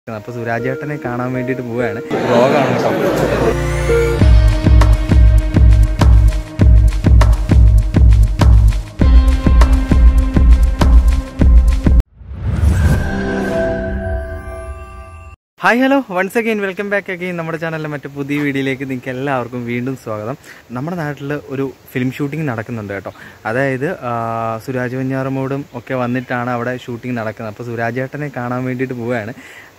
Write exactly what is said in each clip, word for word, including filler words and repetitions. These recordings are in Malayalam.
അപ്പോൾ സുരാജേട്ടനെ കാണാൻ വേണ്ടിയിട്ട് പോവുകയാണ്. വ്ളോഗാണ് കേട്ടോ. Hi hello once again welcome back again നമ്മുടെ ചാനലിലെ മറ്റു പുതിയ വീഡിയോയിലേക്ക് നിങ്ങൾക്ക് എല്ലാവർക്കും വീണ്ടും സ്വാഗതം. നമ്മുടെ നാട്ടിൽ ഒരു ഫിലിം ഷൂട്ടിംഗ് നടക്കുന്നുണ്ട് കേട്ടോ. അതായത് സുരാജ് വെഞ്ഞാറമൂടും ഒക്കെ വന്നിട്ടാണ് അവിടെ ഷൂട്ടിംഗ് നടക്കുന്നത്. അപ്പോൾ സുരാജേട്ടനെ കാണാൻ വേണ്ടിയിട്ട് പോവുകയാണ്.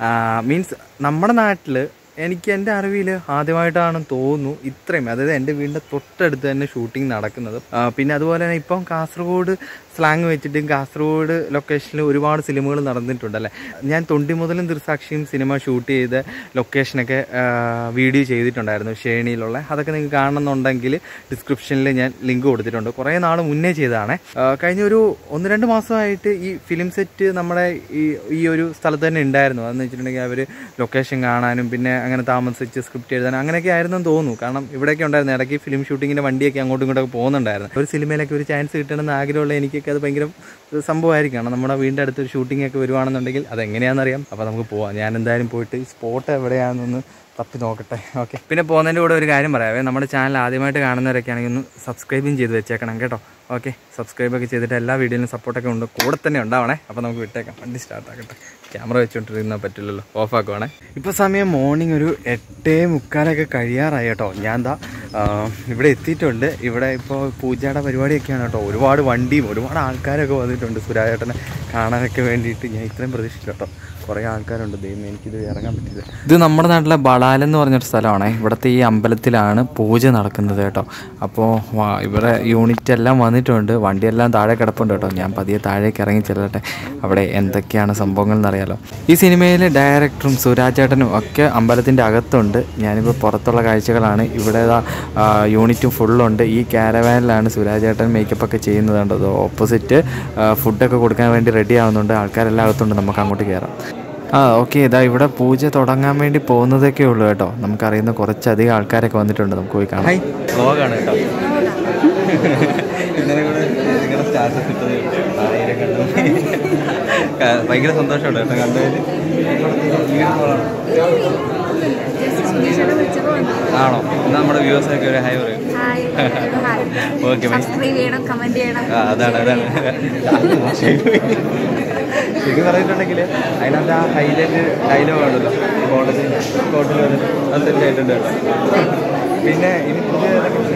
മീൻസ് നമ്മുടെ നാട്ടിൽ എനിക്ക് എൻ്റെ അറിവിൽ ആദ്യമായിട്ടാണെന്ന് തോന്നുന്നു ഇത്രയും, അതായത് എൻ്റെ വീടിൻ്റെ തൊട്ടടുത്ത് തന്നെ ഷൂട്ടിംഗ് നടക്കുന്നത്. പിന്നെ അതുപോലെ തന്നെ ഇപ്പം കാസർഗോഡ് സ്ലാങ് വെച്ചിട്ടും കാസർഗോഡ് ലൊക്കേഷനിൽ ഒരുപാട് സിനിമകൾ നടന്നിട്ടുണ്ടല്ലേ. ഞാൻ തൊണ്ടി മുതലും ദൃസാക്ഷിയും സിനിമ ഷൂട്ട് ചെയ്ത ലൊക്കേഷനൊക്കെ വീഡിയോ ചെയ്തിട്ടുണ്ടായിരുന്നു ഷേണിയിലുള്ള. അതൊക്കെ നിങ്ങൾക്ക് കാണണമെന്നുണ്ടെങ്കിൽ ഡിസ്ക്രിപ്ഷനിൽ ഞാൻ ലിങ്ക് കൊടുത്തിട്ടുണ്ട്. കുറേ നാൾ മുന്നേ ചെയ്തതാണ്. കഴിഞ്ഞ ഒരു ഒന്ന് രണ്ട് മാസമായിട്ട് ഈ ഫിലിം സെറ്റ് നമ്മുടെ ഈ ഈ ഒരു സ്ഥലത്ത് തന്നെ ഉണ്ടായിരുന്നു. അതെന്ന് വെച്ചിട്ടുണ്ടെങ്കിൽ അവർ ലൊക്കേഷൻ കാണാനും പിന്നെ അങ്ങനെ താമസിച്ച് സ്ക്രിപ്റ്റ് എഴുതാനും അങ്ങനെയൊക്കെ ആയിരുന്നെന്ന് തോന്നുന്നു. കാരണം ഇവിടെയൊക്കെ ഉണ്ടായിരുന്നു ഇടയ്ക്ക് ഫിലിം ഷൂട്ടിങ്ങിൻ്റെ വണ്ടിയൊക്കെ അങ്ങോട്ടും ഇങ്ങോട്ടൊക്കെ പോകുന്നുണ്ടായിരുന്നു. ഒരു സിനിമയിലൊക്കെ ഒരു ചാൻസ് കിട്ടണമെന്ന് ആഗ്രഹമുള്ള എനിക്കൊക്കെ അത് ഭയങ്കര സംഭവമായിരിക്കും. കാരണം നമ്മുടെ വീടിൻ്റെ അടുത്തൊരു ഷൂട്ടിംഗ് ഒക്കെ വരുവാണെന്നുണ്ടെങ്കിൽ അതെങ്ങനെയാണെന്നറിയാം. അപ്പോൾ നമുക്ക് പോവാം. ഞാൻ എന്തായാലും പോയിട്ട് ഈ സ്പോട്ട് എവിടെയാണെന്നൊന്ന് തപ്പി നോക്കട്ടെ. ഓക്കെ, പിന്നെ പോകുന്നതിൻ്റെ കൂടെ ഒരു കാര്യം പറയാവേ, നമ്മുടെ ചാനൽ ആദ്യമായിട്ട് കാണുന്നവരൊക്കെ ആണെങ്കിൽ ഒന്ന് സബ്സ്ക്രൈബും ചെയ്ത് വെച്ചേക്കണം കേട്ടോ. ഓക്കെ, സബ്സ്ക്രൈബൊക്കെ ചെയ്തിട്ട് എല്ലാ വീഡിയോയിലും സപ്പോർട്ടൊക്കെ ഉണ്ട്, കൂടെ തന്നെ ഉണ്ടാവണേ. അപ്പോൾ നമുക്ക് വിട്ടേക്കാം, വണ്ടി സ്റ്റാർട്ടാക്കട്ടെ. ക്യാമറ വെച്ചുകൊണ്ടിരുന്നാൽ പറ്റില്ലല്ലോ, ഓഫാക്കുവാണേ. ഇപ്പോൾ സമയം മോർണിംഗ് ഒരു എട്ടേ മുക്കാലൊക്കെ കഴിയാറായി കേട്ടോ. ഞാൻ എന്താ ഇവിടെ എത്തിയിട്ടുണ്ട്. ഇവിടെ ഇപ്പോൾ പൂജയുടെ പരിപാടിയൊക്കെയാണ് കേട്ടോ. ഒരുപാട് വണ്ടിയും ഒരുപാട് ആൾക്കാരൊക്കെ വന്നിട്ടുണ്ട് സുരാജേട്ടനെ കാണാനൊക്കെ വേണ്ടിയിട്ട്. ഞാൻ ഇത്രയും പ്രതീക്ഷിച്ചു കേട്ടോ. കുറേ ആൾക്കാരുണ്ട്. ദൈവം എനിക്കിത് ഇറങ്ങാൻ പറ്റില്ല. ഇത് നമ്മുടെ നാട്ടിലെ ബളാൽ എന്ന് പറഞ്ഞൊരു സ്ഥലമാണ്. ഇവിടുത്തെ ഈ അമ്പലത്തിലാണ് പൂജ നടക്കുന്നത് കേട്ടോ. അപ്പോൾ ഇവിടെ യൂണിറ്റ് എല്ലാം വന്നിട്ടുണ്ട്, വണ്ടിയെല്ലാം താഴെ കിടപ്പുണ്ട് കേട്ടോ. ഞാൻ പതിയെ താഴേക്ക് ഇറങ്ങി ചെല്ലട്ടെ, അവിടെ എന്തൊക്കെയാണ് സംഭവങ്ങൾ എന്നറിയാലോ. ഈ സിനിമയിലെ ഡയറക്ടറും സുരാജേട്ടനും ഒക്കെ അമ്പലത്തിൻ്റെ അകത്തുണ്ട്. ഞാനിപ്പോൾ പുറത്തുള്ള കാഴ്ചകളാണ്. ഇവിടെ യൂണിറ്റും ഫുള്ളുണ്ട്. ഈ ക്യാരവാനിലാണ് സുരാജേട്ടൻ മേക്കപ്പ് ഒക്കെ ചെയ്യുന്നത് കേട്ടോ. ഓപ്പോസിറ്റ് ഫുഡൊക്കെ കൊടുക്കാൻ വേണ്ടി റെഡി ആവുന്നുണ്ട്. ആൾക്കാരെല്ലാം അകത്തുണ്ട്, നമുക്ക് അങ്ങോട്ട് കയറാം. ആ ഓക്കെ, ഇതാ ഇവിടെ പൂജ തുടങ്ങാൻ വേണ്ടി പോകുന്നതൊക്കെ ഉള്ളൂ കേട്ടോ. നമുക്കറിയുന്ന കുറച്ചധികം ആൾക്കാരൊക്കെ വന്നിട്ടുണ്ട്, നമുക്ക് പോയി കാണാം. വ്ളോഗാണ് കേട്ടോ. ഇന്നലെ കൂടെ നിങ്ങളുടെ സ്റ്റാറ്റസ് ഇട്ടത് ആയിരം കണ്ടു. ഭയങ്കര സന്തോഷമുണ്ട് കേട്ടോ കണ്ടതിൽ. ആണോ? എന്നാൽ നമ്മുടെ വ്യൂവേഴ്സൊക്കെ ഒരു ഹൈ പറയും. ഓക്കെ, അതാണ് അതാണ് ശരിക്കും പറഞ്ഞിട്ടുണ്ടെങ്കിൽ അതിനകത്ത് ആ ഹൈലൈറ്റ് ഡയലോഗ് ആണല്ലോ, കോട്ടത്തിൽ കോട്ടിൽ വന്നിട്ട് അത് സെറ്റായിട്ടുണ്ട് കേട്ടോ. പിന്നെ ഇനി പുതിയ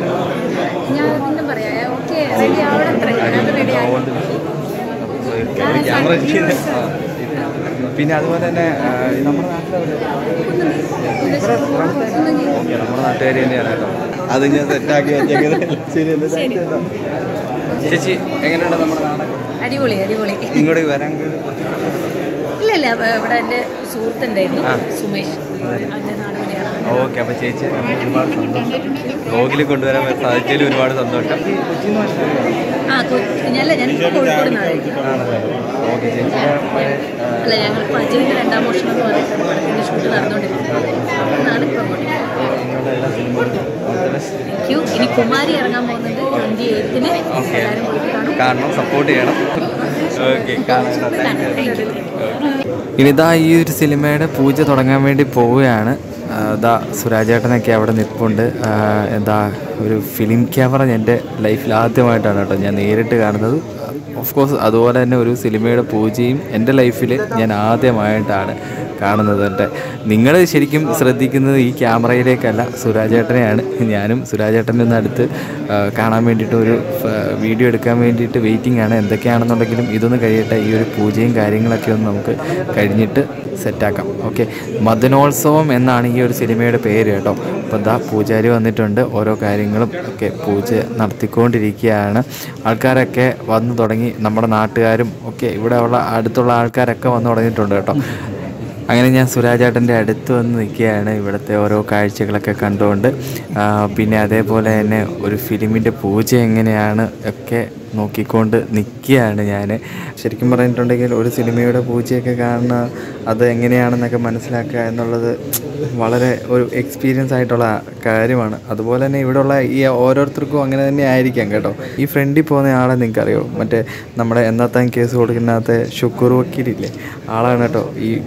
ക്യാമറ പിന്നെ അതുപോലെ തന്നെ നമ്മുടെ നാട്ടിലെ ഓക്കെ നമ്മുടെ നാട്ടുകാർ തന്നെയാണ് കേട്ടോ. അത് ഞാൻ സെറ്റാക്കി വെച്ചേക്കുന്നത്. ശരി, ചേച്ചി എങ്ങനെയുണ്ട് നമ്മുടെ നാടകം? അടിപൊളി അടിപൊളി. ഇങ്ങോട്ട് വരാൻ ഇല്ല ഇല്ല, ഇവിടെ എൻ്റെ സുഹൃത്തുണ്ടായിരുന്നു സുമേഷ്. ഓക്കെ, അപ്പോൾ ചേച്ചി ഒരുപാട് സന്തോഷം. വ്ളോഗിൽ കൊണ്ടുവരാൻ സാധിച്ചതിൽ ഒരുപാട് സന്തോഷം. ആ കുഞ്ഞല്ല, ഞാൻ കോഴിക്കോട് നിന്നാണ്. ഓക്കെ ചേച്ചി. അല്ല, ഞങ്ങൾ പജിന്റെ രണ്ടാം മോഷണം എന്ന് പറഞ്ഞിട്ടാണ് പടത്തിൻ്റെ ഷൂട്ട് നടന്നുകൊണ്ടിരിക്കുന്നത്. അവിടുന്നാണ് ഇപ്പോൾ ഇനി കുമാരി ഇറങ്ങാൻ പോകുന്നത് ട്വന്റി എയ്ത്തിന് കാരണം സപ്പോർട്ട് ചെയ്യണം. ഓക്കെ, ഇനിതാ ഈ ഒരു സിനിമയുടെ പൂജ തുടങ്ങാൻ വേണ്ടി പോവുകയാണ്. ഇതാ സുരാജേട്ടനൊക്കെ അവിടെ നിൽപ്പുണ്ട്. എന്താ ഒരു ഫിലിം ക്യാമറ എൻ്റെ ലൈഫിൽ ആദ്യമായിട്ടാണ് കേട്ടോ ഞാൻ നേരിട്ട് കാണുന്നത്. ഓഫ് കോഴ്സ് അതുപോലെ തന്നെ ഒരു സിനിമയുടെ പൂജയും എൻ്റെ ലൈഫിൽ ഞാൻ ആദ്യമായിട്ടാണ് കാണുന്നത്. എൻ്റെ നിങ്ങൾ ശരിക്കും ശ്രദ്ധിക്കുന്നത് ഈ ക്യാമറയിലേക്കല്ല, സുരാജേട്ടനെയാണ്. ഞാനും സുരാജേട്ടൻ്റെ ഒന്ന് അടുത്ത് കാണാൻ വേണ്ടിയിട്ട് ഒരു വീഡിയോ എടുക്കാൻ വേണ്ടിയിട്ട് വെയിറ്റിംഗ് ആണ്. എന്തൊക്കെയാണെന്നുണ്ടെങ്കിലും ഇതൊന്ന് കഴിയട്ടെ. ഈ ഒരു പൂജയും കാര്യങ്ങളൊക്കെ ഒന്ന് നമുക്ക് കഴിഞ്ഞിട്ട് സെറ്റാക്കാം. ഓക്കെ, മദനോത്സവം എന്നാണ് ഈ ഒരു സിനിമയുടെ പേര് കേട്ടോ. അപ്പോൾ എന്താ പൂജാരി വന്നിട്ടുണ്ട്, ഓരോ കാര്യങ്ങളും ഒക്കെ പൂജ നടത്തിക്കൊണ്ടിരിക്കുകയാണ്. ആൾക്കാരൊക്കെ വന്നു തുടങ്ങി, നമ്മുടെ നാട്ടുകാരും ഒക്കെ ഇവിടെ ഉള്ള അടുത്തുള്ള ആൾക്കാരൊക്കെ വന്നു തുടങ്ങിയിട്ടുണ്ട് കേട്ടോ. അങ്ങനെ ഞാൻ സുരാജേട്ടൻ്റെ അടുത്ത് വന്ന് നിൽക്കുകയാണ്, ഇവിടുത്തെ ഓരോ കാഴ്ചകളൊക്കെ കണ്ടുകൊണ്ട്. പിന്നെ അതേപോലെ തന്നെ ഒരു ഫിലിമിൻ്റെ പൂജ എങ്ങനെയാണ് ഒക്കെ നോക്കിക്കൊണ്ട് നിൽക്കുകയാണ് ഞാൻ. ശരിക്കും പറഞ്ഞിട്ടുണ്ടെങ്കിൽ ഒരു സിനിമയുടെ പൂജയൊക്കെ കാണുന്ന അത് എങ്ങനെയാണെന്നൊക്കെ മനസ്സിലാക്കുക എന്നുള്ളത് വളരെ ഒരു എക്സ്പീരിയൻസ് ആയിട്ടുള്ള കാര്യമാണ്. അതുപോലെ തന്നെ ഇവിടെയുള്ള ഈ ഓരോരുത്തർക്കും അങ്ങനെ തന്നെ ആയിരിക്കാം കേട്ടോ. ഈ ഫ്രണ്ടിൽ പോകുന്ന ആളെ നിങ്ങൾക്കറിയോ, മറ്റേ നമ്മുടെ എന്നത്താൻ കേസ് കൊടുക്കുന്നതിനകത്ത് ഷുക്കൂർ വക്കീലില്ലേ, ആളാണ് കേട്ടോ ഈ ഫ്രണ്ടിൽ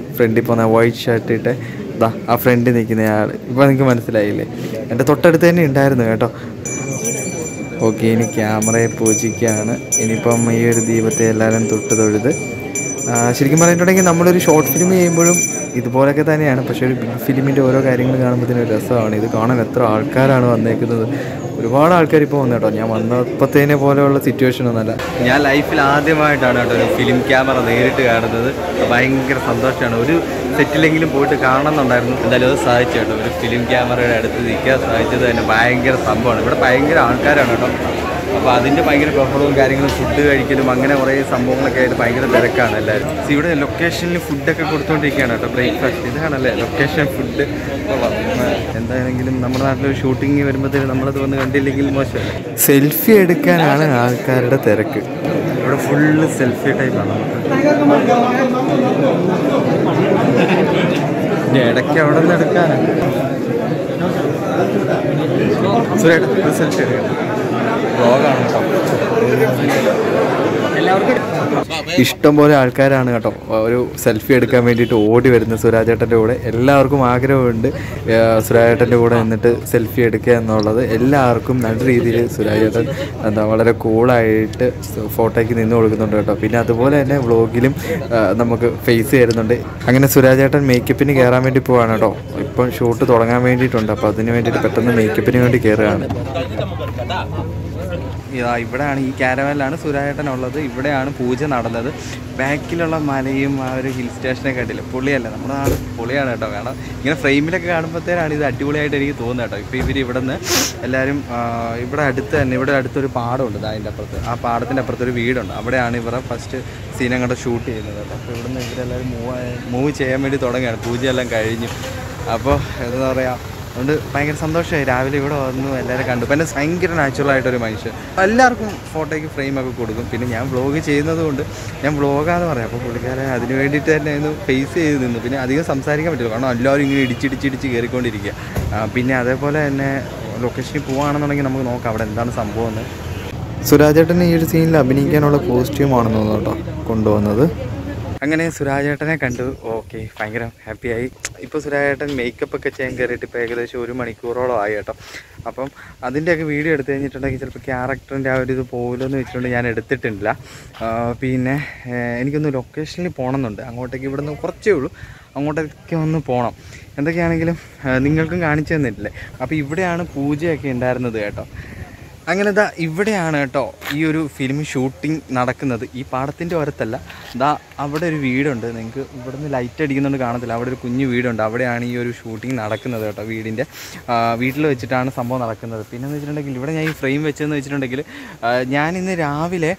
പോകുന്ന വൈറ്റ് ഷർട്ട് ഇട്ട് ഇതാ ആ ഫ്രണ്ടിൽ നിൽക്കുന്നയാൾ. ഇപ്പോൾ നിങ്ങൾക്ക് മനസ്സിലായില്ലേ? എൻ്റെ തൊട്ടടുത്ത് തന്നെ ഉണ്ടായിരുന്നു കേട്ടോ. ഓക്കെ, ഇനി ക്യാമറയെ പൂജിക്കുകയാണ്. ഇനിയിപ്പം ഈ ഒരു ദീപത്തെ എല്ലാവരും തൊട്ട് തൊഴുത് ശരിക്കും പറഞ്ഞിട്ടുണ്ടെങ്കിൽ നമ്മളൊരു ഷോർട്ട് ഫിലിം ചെയ്യുമ്പോഴും ഇതുപോലൊക്കെ തന്നെയാണ്. പക്ഷേ ഒരു ബിഗ് ഫിലിമിൻ്റെ ഓരോ കാര്യങ്ങൾ കാണുമ്പോഴത്തേനും ഒരു രസമാണ്. ഇത് കാണാൻ എത്ര ആൾക്കാരാണ് വന്നേക്കുന്നത്. ഒരുപാട് ആൾക്കാർ ഇപ്പോൾ വന്നു കേട്ടോ. ഞാൻ വന്നപ്പോഴത്തേനെ പോലെയുള്ള സിറ്റുവേഷൻ ഒന്നുമല്ല. ഞാൻ ലൈഫിൽ ആദ്യമായിട്ടാണ് കേട്ടോ ഒരു ഫിലിം ക്യാമറ നേരിട്ട് കാണുന്നത്. ഭയങ്കര സന്തോഷമാണ്. ഒരു സെറ്റിലെങ്കിലും പോയിട്ട് കാണണമെന്നുണ്ടായിരുന്നു. എന്തായാലും അത് സാധിച്ചു കേട്ടോ. ഒരു ഫിലിം ക്യാമറയുടെ അടുത്ത് നിൽക്കാൻ സാധിച്ചത് തന്നെ ഭയങ്കര സംഭവമാണ്. ഇവിടെ ഭയങ്കര ആൾക്കാരാണ് കേട്ടോ. അപ്പോൾ അതിൻ്റെ ഭയങ്കര ബഹളവും കാര്യങ്ങളും, ഫുഡ് കഴിക്കലും അങ്ങനെ കുറേ സംഭവങ്ങളൊക്കെ ആയിട്ട് ഭയങ്കര തിരക്കാണ് എല്ലാവരും. ഇവിടെ ലൊക്കേഷനിൽ ഫുഡൊക്കെ കൊടുത്തുകൊണ്ടിരിക്കുകയാണ് കേട്ടോ. ബ്രേക്ക്ഫാസ്റ്റ് ഇതാണല്ലേ ലൊക്കേഷൻ ഫുഡ്. എന്താണെങ്കിലും നമ്മുടെ നാട്ടിലൊരു ഷൂട്ടിങ് വരുമ്പോഴത്തേനും നമ്മളത് വന്ന് കണ്ടില്ലെങ്കിൽ മോശമല്ലേ. സെൽഫി എടുക്കാനാണ് ആൾക്കാരുടെ തിരക്ക്. ഇവിടെ ഫുള്ള് സെൽഫി ടൈപ്പാണ്. ഇനി ഇടയ്ക്ക് അവിടെ നിന്ന് എടുക്കാനാണ്. സുരേട്ടൻ സെൽഫി എടുക്കണം. വ്ളോഗാണ് കേട്ടോ. എല്ലാവർക്കും ഇഷ്ടംപോലെ ആൾക്കാരാണ് കേട്ടോ ഒരു സെൽഫി എടുക്കാൻ വേണ്ടിയിട്ട് ഓടി വരുന്നത് സുരാജേട്ടൻ്റെ കൂടെ. എല്ലാവർക്കും ആഗ്രഹമുണ്ട് സുരാജേട്ടൻ്റെ കൂടെ നിന്നിട്ട് സെൽഫി എടുക്കുക എന്നുള്ളത്. എല്ലാവർക്കും നല്ല രീതിയിൽ സുരാജേട്ടൻ എന്താ വളരെ കൂളായിട്ട് ഫോട്ടോയ്ക്ക് നിന്ന് കൊടുക്കുന്നുണ്ട് കേട്ടോ. പിന്നെ അതുപോലെ തന്നെ വ്ളോഗിലും നമുക്ക് ഫേസ് തരുന്നുണ്ട്. അങ്ങനെ സുരാജേട്ടൻ മേക്കപ്പിന് കയറാൻ വേണ്ടി പോവാണ് കേട്ടോ. ഇപ്പം ഷൂട്ട് തുടങ്ങാൻ വേണ്ടിയിട്ടുണ്ട്. അപ്പോൾ അതിന് വേണ്ടിയിട്ട് പെട്ടെന്ന് മേക്കപ്പിന് വേണ്ടി കയറുകയാണ്. ഇതാ ഇവിടെയാണ്, ഈ ക്യാരവാനിലാണ് സുരാജേട്ടനുള്ളത്. ഇവിടെയാണ് പൂജ നടന്നത്. ബാക്കിലുള്ള മലയും ആ ഒരു ഹിൽ സ്റ്റേഷനൊക്കെ കണ്ടില്ല, പൊളിയല്ലേ? നമ്മുടെ നാട് പൊളിയാണ് കേട്ടോ. കാരണം ഇങ്ങനെ ഫ്രെയിമിലൊക്കെ കാണുമ്പോഴത്തേനാണ് ഇത് അടിപൊളിയായിട്ട് എനിക്ക് തോന്നുന്നത് കേട്ടോ. ഇപ്പോൾ ഇവർ ഇവിടെ നിന്ന് എല്ലാവരും ഇവിടെ അടുത്ത് തന്നെ, ഇവിടെ അടുത്തൊരു പാടമുണ്ട് അതിൻ്റെ അപ്പുറത്ത്. ആ പാടത്തിൻ്റെ അപ്പുറത്തൊരു വീടുണ്ട്. അവിടെയാണ് ഇവരെ ഫസ്റ്റ് സീൻ അങ്ങോട്ട് ഷൂട്ട് ചെയ്യുന്നത് കേട്ടോ. അപ്പോൾ ഇവിടെ നിന്ന് ഇവരെല്ലാവരും മൂവ് മൂവ് ചെയ്യാൻ വേണ്ടി തുടങ്ങുകയാണ്. പൂജയെല്ലാം കഴിഞ്ഞു. അപ്പോൾ എന്താ പറയുക, അതുകൊണ്ട് ഭയങ്കര സന്തോഷമായി. രാവിലെ ഇവിടെ വന്നു, എല്ലാവരും കണ്ടു. പിന്നെ ഭയങ്കര നാച്ചുറലായിട്ടൊരു മനുഷ്യൻ. എല്ലാവർക്കും ഫോട്ടോയ്ക്ക് ഫ്രെയിമൊക്കെ കൊടുക്കും. പിന്നെ ഞാൻ വ്ളോഗ് ചെയ്യുന്നത് കൊണ്ട് ഞാൻ വ്ളോഗാന്ന് പറയാം. അപ്പോൾ പുള്ളിക്കാരെ അതിന് വേണ്ടിയിട്ട് തന്നെ ഒന്ന് ഫേസ് ചെയ്ത് നിന്നു. പിന്നെ അധികം സംസാരിക്കാൻ പറ്റില്ല, കാരണം എല്ലാവരും ഇങ്ങനെ ഇടിച്ചിടിച്ചിടിച്ച് കയറിക്കൊണ്ടിരിക്കുക. പിന്നെ അതേപോലെ തന്നെ ലൊക്കേഷനിൽ പോവുകയാണെന്നുണ്ടെങ്കിൽ നമുക്ക് നോക്കാം അവിടെ എന്താണ് സംഭവം എന്ന്. സുരാജേട്ടൻ ഈ ഒരു സീനിൽ അഭിനയിക്കാനുള്ള കോസ്റ്റ്യൂമാണെന്ന് തോന്നുന്നു കേട്ടോ കൊണ്ടുവന്നത്. അങ്ങനെ സുരാജേട്ടനെ കണ്ടു. ഓക്കെ, ഭയങ്കര ഹാപ്പിയായി. ഇപ്പോൾ സുരാജേട്ടൻ മേക്കപ്പ് ഒക്കെ ചെയ്യാൻ കയറിയിട്ട് ഇപ്പോൾ ഏകദേശം ഒരു മണിക്കൂറോളം ആയി കേട്ടോ. അപ്പം അതിൻ്റെയൊക്കെ വീഡിയോ എടുത്തു കഴിഞ്ഞിട്ടുണ്ടെങ്കിൽ ചിലപ്പോൾ ക്യാരക്ടറിൻ്റെ ആ ഒരു ഇത് പോകില്ലെന്ന് വെച്ചിട്ടുണ്ടെങ്കിൽ ഞാൻ എടുത്തിട്ടില്ല. പിന്നെ എനിക്കൊന്ന് ലൊക്കേഷനിൽ പോകണമെന്നുണ്ട്. അങ്ങോട്ടേക്ക് ഇവിടെ നിന്ന് കുറച്ചേ ഉള്ളൂ, അങ്ങോട്ടേക്ക് ഒന്ന് പോകണം. എന്തൊക്കെയാണെങ്കിലും നിങ്ങൾക്കും കാണിച്ചു തന്നിട്ടില്ലേ. അപ്പോൾ ഇവിടെയാണ് പൂജയൊക്കെ ഉണ്ടായിരുന്നത് കേട്ടോ. അങ്ങനെ ദാ ഇവിടെയാണ് കേട്ടോ ഈ ഒരു ഫിലിം ഷൂട്ടിംഗ് നടക്കുന്നത്. ഈ പാടത്തിൻ്റെ ഓരത്തല്ല, ദാ അവിടെ ഒരു വീടുണ്ട്. നിങ്ങൾക്ക് ഇവിടെ നിന്ന് ലൈറ്റ് അടിക്കുന്നുണ്ട് കാണത്തില്ല. അവിടെ ഒരു കുഞ്ഞു വീടുണ്ട്. അവിടെയാണ് ഈ ഒരു ഷൂട്ടിംഗ് നടക്കുന്നത് കേട്ടോ. വീടിൻ്റെ വീട്ടിൽ വെച്ചിട്ടാണ് സംഭവം നടക്കുന്നത്. പിന്നെന്ന് വെച്ചിട്ടുണ്ടെങ്കിൽ ഇവിടെ ഞാൻ ഈ ഫ്രെയിം വെച്ചതെന്ന് വെച്ചിട്ടുണ്ടെങ്കിൽ ഞാനിന്ന് രാവിലെ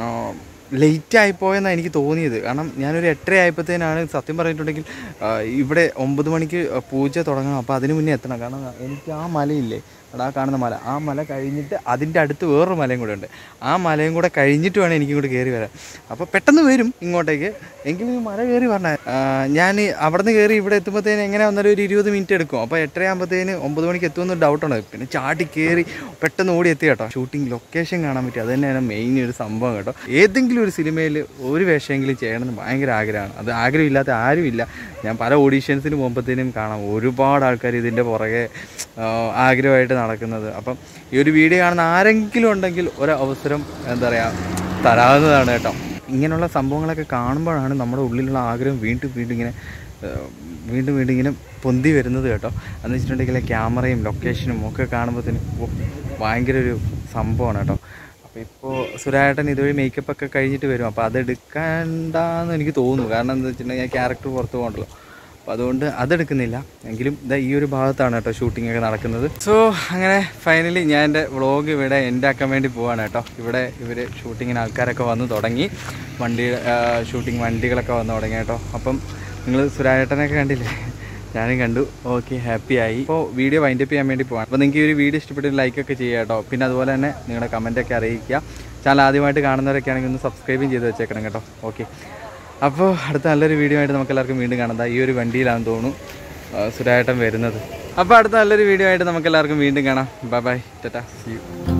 ലേറ്റ് ആയിപ്പോയെന്നാണ് എനിക്ക് തോന്നിയത്. കാരണം ഞാനൊരു എട്ടര ആയപ്പോഴത്തേനാണ് സത്യം പറഞ്ഞിട്ടുണ്ടെങ്കിൽ ഇവിടെ ഒമ്പത് മണിക്ക് പൂജ തുടങ്ങണം. അപ്പോൾ അതിന് മുന്നേ എത്തണം. കാരണം എനിക്ക് ആ മലയില്ലേ, അവിടെ ആ കാണുന്ന മല, ആ മല കഴിഞ്ഞിട്ട് അതിൻ്റെ അടുത്ത് വേറൊരു മലയും കൂടെ ഉണ്ട്. ആ മലയും കൂടെ കഴിഞ്ഞിട്ട് വേണം എനിക്ക് ഇങ്ങോട്ട് കയറി വരാൻ. അപ്പോൾ പെട്ടെന്ന് വരും ഇങ്ങോട്ടേക്ക്. എങ്കിലും ഈ മല കയറി പറഞ്ഞാൽ ഞാൻ അവിടെ നിന്ന് കയറി ഇവിടെ എത്തുമ്പോഴത്തേന് എങ്ങനെ വന്നാലും ഒരു ഇരുപത് മിനിറ്റ് എടുക്കും. അപ്പോൾ എട്ടര ആകുമ്പോഴത്തേന് ഒമ്പത് മണിക്ക് എത്തുമെന്നൊരു ഡൗട്ടുണ്ട്. പിന്നെ ചാടി കയറി പെട്ടെന്ന് ഓടി എത്തി കേട്ടോ. ഷൂട്ടിംഗ് ലൊക്കേഷൻ കാണാൻ പറ്റും. അത് തന്നെയാണ് മെയിൻ ഒരു സംഭവം കേട്ടോ. ഏതെങ്കിലും ഒരു സിനിമയിൽ ഒരു വേഷമെങ്കിലും ചെയ്യണമെന്ന് ഭയങ്കര ആഗ്രഹമാണ്. അത് ആഗ്രഹമില്ലാത്ത ആരുമില്ല. ഞാൻ പല ഓഡീഷൻസിന് പോകുമ്പോഴത്തേനും കാണാം ഒരുപാട് ആൾക്കാർ ഇതിൻ്റെ പുറകെ ആഗ്രഹമായിട്ട് നടക്കുന്നത്. അപ്പം ഈ ഒരു വീഡിയോ കാണുന്ന ആരെങ്കിലും ഉണ്ടെങ്കിൽ ഒരു അവസരം എന്താ പറയുക തരാവുന്നതാണ് കേട്ടോ. ഇങ്ങനെയുള്ള സംഭവങ്ങളൊക്കെ കാണുമ്പോഴാണ് നമ്മുടെ ഉള്ളിലുള്ള ആഗ്രഹം വീണ്ടും വീണ്ടും ഇങ്ങനെ വീണ്ടും വീണ്ടും ഇങ്ങനെ പൊന്തി വരുന്നത് കേട്ടോ. എന്ന് വെച്ചിട്ടുണ്ടെങ്കിൽ ക്യാമറയും ലൊക്കേഷനും ഒക്കെ കാണുമ്പോഴത്തേനും ഭയങ്കര ഒരു സംഭവമാണ് കേട്ടോ. അപ്പോൾ ഇപ്പോൾ സുരാജേട്ടൻ ഇതുവഴി മേക്കപ്പൊക്കെ കഴിഞ്ഞിട്ട് വരും. അപ്പോൾ അതെടുക്കണ്ടെന്ന് എനിക്ക് തോന്നുന്നു. കാരണം എന്താ വെച്ചിട്ടുണ്ടെങ്കിൽ ഞാൻ ക്യാരക്ടർ പുറത്ത് പോകണ്ടല്ലോ. അപ്പോൾ അതുകൊണ്ട് അതെടുക്കുന്നില്ല. എങ്കിലും ഇതാ ഈ ഒരു ഭാഗത്താണ് കേട്ടോ ഷൂട്ടിംഗ് ഒക്കെ നടക്കുന്നത്. സോ അങ്ങനെ ഫൈനലി ഞാൻ എൻ്റെ വ്ളോഗ് ഇവിടെ എൻ്റെ ആക്കാൻ വേണ്ടി പോവാണ് കേട്ടോ. ഇവിടെ ഇവർ ഷൂട്ടിങ്ങിന് ആൾക്കാരൊക്കെ വന്ന് തുടങ്ങി. വണ്ടി ഷൂട്ടിംഗ് വണ്ടികളൊക്കെ വന്ന് തുടങ്ങി കേട്ടോ. അപ്പം നിങ്ങൾ സുരാജേട്ടനൊക്കെ കണ്ടില്ലേ, ഞാനും കണ്ടു. ഓക്കെ, ഹാപ്പിയായി. ഇപ്പോൾ വീഡിയോ വൈൻഡപ്പ് ചെയ്യാൻ വേണ്ടി പോകാം. അപ്പോൾ നിങ്ങൾക്ക് ഈ ഒരു വീഡിയോ ഇഷ്ടപ്പെട്ട് ലൈക്കൊക്കെ ചെയ്യുക കേട്ടോ. പിന്നെ അതുപോലെ തന്നെ നിങ്ങളുടെ കമൻറ്റൊക്കെ അറിയിക്കുക. ചാനൽ ആദ്യമായിട്ട് കാണുന്നവരൊക്കെ ആണെങ്കിൽ ഒന്ന് സബ്സ്ക്രൈബും ചെയ്ത് വെച്ചേക്കണം കേട്ടോ. ഓക്കെ, അപ്പോൾ അടുത്ത നല്ലൊരു വീഡിയോ ആയിട്ട് നമുക്ക് എല്ലാവർക്കും വീണ്ടും കാണാം. ഈ ഒരു വണ്ടിയിലാണെന്ന് തോന്നുന്നു സുരാജേട്ടൻ വരുന്നത്. അപ്പോൾ അടുത്ത നല്ലൊരു വീഡിയോ ആയിട്ട് നമുക്ക് എല്ലാവർക്കും വീണ്ടും കാണാം. Bye bye, tata, see U.